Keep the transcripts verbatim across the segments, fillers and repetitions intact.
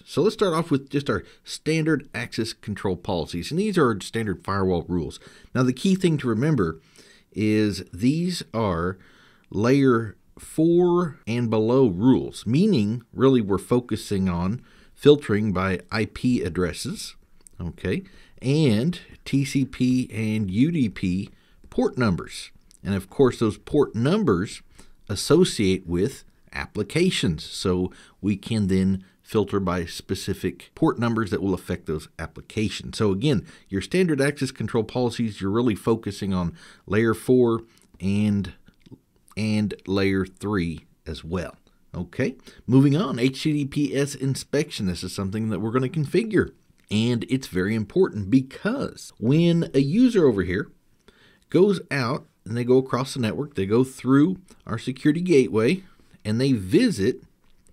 So let's start off with just our standard access control policies. And these are standard firewall rules. Now, the key thing to remember is these are layer four and below rules, meaning really we're focusing on filtering by I P addresses, okay, and T C P and U D P port numbers. And of course, those port numbers associate with applications. So we can then filter by specific port numbers that will affect those applications. So again, your standard access control policies, you're really focusing on layer four and, and layer three as well. Okay, moving on, H T T P S inspection. This is something that we're going to configure. And it's very important because when a user over here goes out and they go across the network, they go through our security gateway, and they visit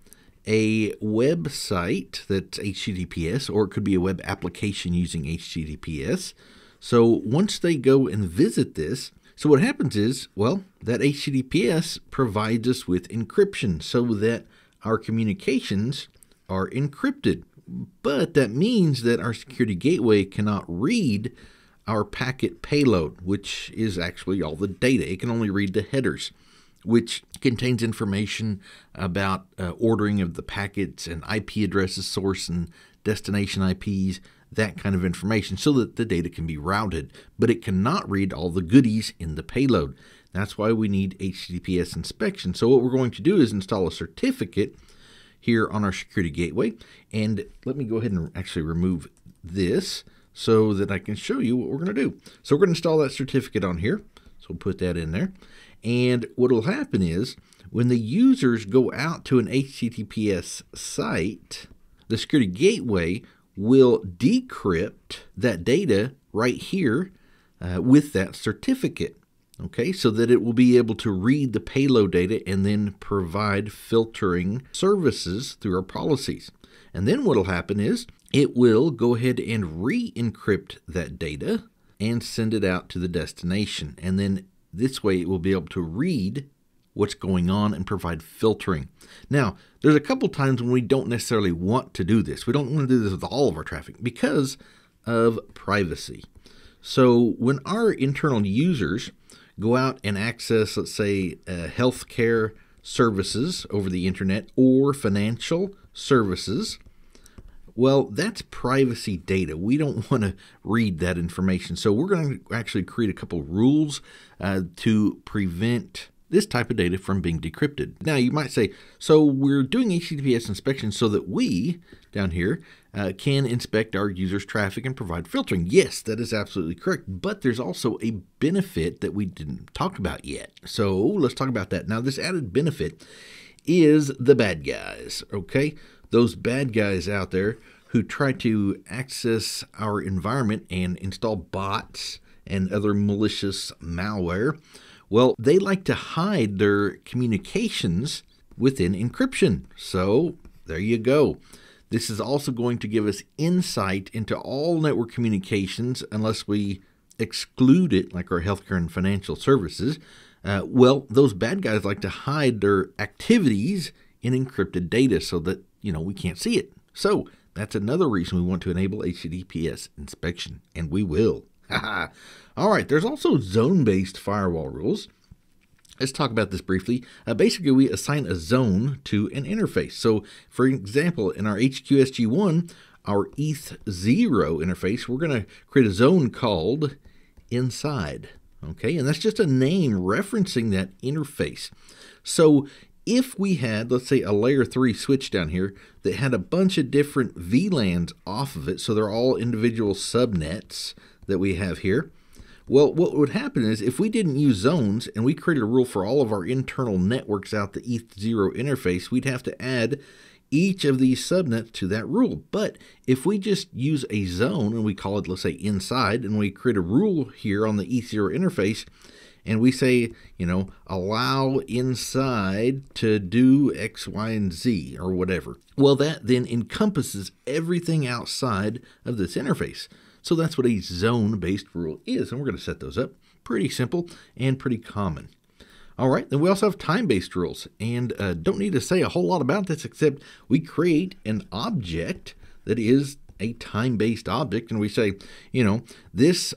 a website that's H T T P S, or it could be a web application using H T T P S. So once they go and visit this, so what happens is, well, that H T T P S provides us with encryption so that our communications are encrypted. But that means that our security gateway cannot read our packet payload, which is actually all the data. It can only read the headers, which contains information about uh, ordering of the packets and I P addresses, source and destination I Ps, that kind of information, so that the data can be routed. But it cannot read all the goodies in the payload. That's why we need H T T P S inspection. So what we're going to do is install a certificate here on our security gateway. And let me go ahead and actually remove this so that I can show you what we're going to do. So we're going to install that certificate on here. So we'll put that in there. And what will happen is when the users go out to an H T T P S site, the security gateway will decrypt that data right here uh, with that certificate. Okay, so that it will be able to read the payload data and then provide filtering services through our policies. And then what will happen is it will go ahead and re-encrypt that data and send it out to the destination. And then this way it will be able to read what's going on and provide filtering. Now, there's a couple times when we don't necessarily want to do this. We don't want to do this with all of our traffic because of privacy. So when our internal users go out and access, let's say, uh, healthcare services over the internet or financial services, well, that's privacy data. We don't want to read that information. So we're going to actually create a couple rules uh, to prevent this type of data from being decrypted. Now, you might say, so we're doing H T T P S inspection so that we, down here, uh, can inspect our users' traffic and provide filtering. Yes, that is absolutely correct. But there's also a benefit that we didn't talk about yet. So let's talk about that. Now, this added benefit is the bad guys, okay? Those bad guys out there who try to access our environment and install bots and other malicious malware. Well, they like to hide their communications within encryption. So there you go. This is also going to give us insight into all network communications unless we exclude it, like our healthcare and financial services. Uh, well, those bad guys like to hide their activities in encrypted data so that, you know, we can't see it. So that's another reason we want to enable H T T P S inspection, and we will. All right, there's also zone-based firewall rules. Let's talk about this briefly. Uh, basically, we assign a zone to an interface. So, for example, in our H Q S G one, our E T H zero interface, we're going to create a zone called inside. Okay, and that's just a name referencing that interface. So, if we had, let's say, a layer three switch down here that had a bunch of different V LANs off of it, so they're all individual subnets that we have here, well, what would happen is if we didn't use zones and we created a rule for all of our internal networks out the E T H zero interface, we'd have to add each of these subnets to that rule. But if we just use a zone and we call it, let's say, inside, and we create a rule here on the E T H zero interface, and we say, you know, allow inside to do X, Y, and Z or whatever, well, that then encompasses everything outside of this interface. So that's what a zone-based rule is, and we're going to set those up. Pretty simple and pretty common. All right, then we also have time-based rules, and uh, don't need to say a whole lot about this except we create an object that is a time-based object, and we say, you know, this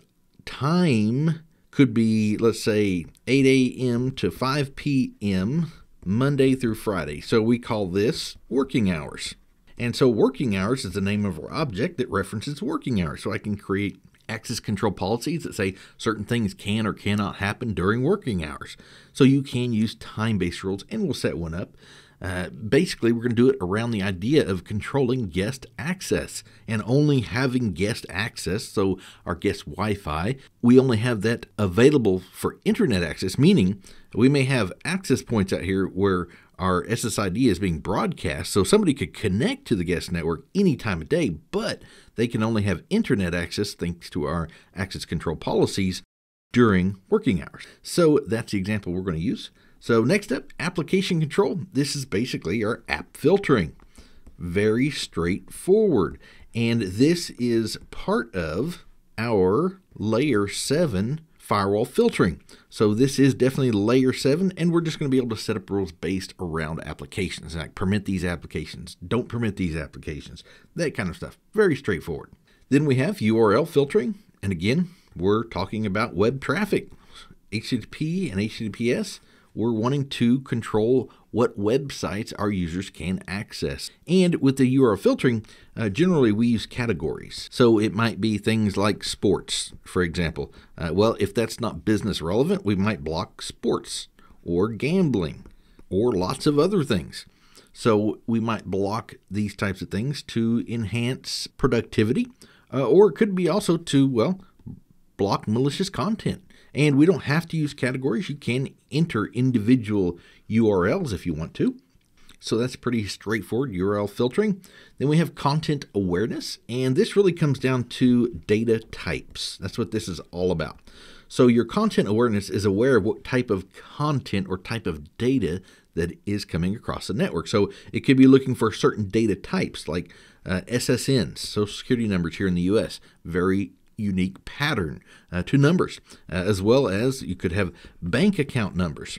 time could be, let's say, eight A M to five P M Monday through Friday. So we call this working hours. And so working hours is the name of our object that references working hours. So I can create access control policies that say certain things can or cannot happen during working hours. So you can use time-based rules, and we'll set one up. Uh, basically, we're going to do it around the idea of controlling guest access and only having guest access, so our guest Wi-Fi, we only have that available for internet access, meaning we may have access points out here where our S S I D is being broadcast, so somebody could connect to the guest network any time of day, but they can only have internet access thanks to our access control policies during working hours. So that's the example we're going to use. So next up, application control. This is basically our app filtering. Very straightforward. And this is part of our layer seven firewall filtering. So this is definitely layer seven, and we're just going to be able to set up rules based around applications. Like permit these applications, don't permit these applications, that kind of stuff. Very straightforward. Then we have U R L filtering. And again, we're talking about web traffic. H T T P and H T T P S. We're wanting to control what websites our users can access. And with the U R L filtering, uh, generally we use categories. So it might be things like sports, for example. Uh, well, if that's not business relevant, we might block sports or gambling or lots of other things. So we might block these types of things to enhance productivity, uh, or it could be also to, well, block malicious content. And we don't have to use categories. You can enter individual U R Ls if you want to. So that's pretty straightforward, U R L filtering. Then we have content awareness, and this really comes down to data types. That's what this is all about. So your content awareness is aware of what type of content or type of data that is coming across the network. So it could be looking for certain data types like uh, S S Ns, Social Security numbers here in the U S, very unique pattern uh, to numbers, uh, as well as you could have bank account numbers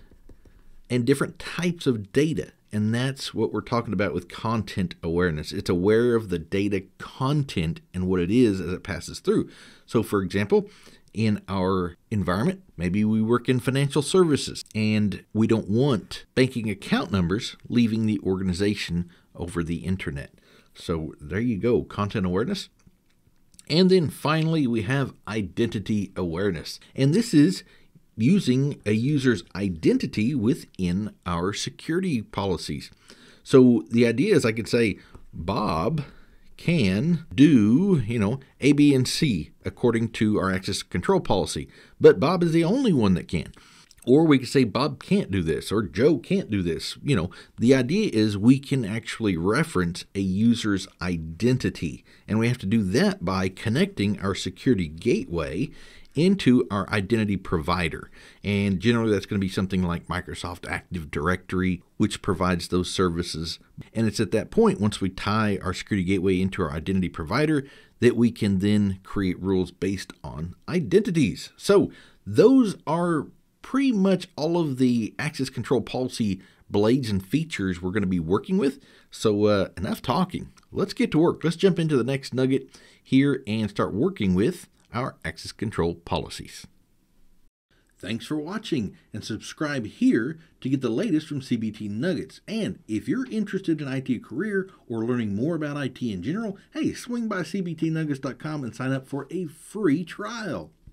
and different types of data. And that's what we're talking about with content awareness. It's aware of the data content and what it is as it passes through. So for example, in our environment, maybe we work in financial services and we don't want banking account numbers leaving the organization over the internet. So there you go, content awareness. And then finally, we have identity awareness. And this is using a user's identity within our security policies. So the idea is I could say, Bob can do, you know, A, B, and C according to our access control policy. But Bob is the only one that can. Or we could say Bob can't do this, or Joe can't do this. You know, the idea is we can actually reference a user's identity. And we have to do that by connecting our security gateway into our identity provider. And generally that's going to be something like Microsoft Active Directory, which provides those services. And it's at that point, once we tie our security gateway into our identity provider, that we can then create rules based on identities. So those are pretty much all of the access control policy blades and features we're going to be working with. So uh, enough talking. Let's get to work. Let's jump into the next nugget here and start working with our access control policies. Thanks for watching, and subscribe here to get the latest from C B T Nuggets. And if you're interested in I T career or learning more about I T in general, hey, swing by C B T nuggets dot com and sign up for a free trial.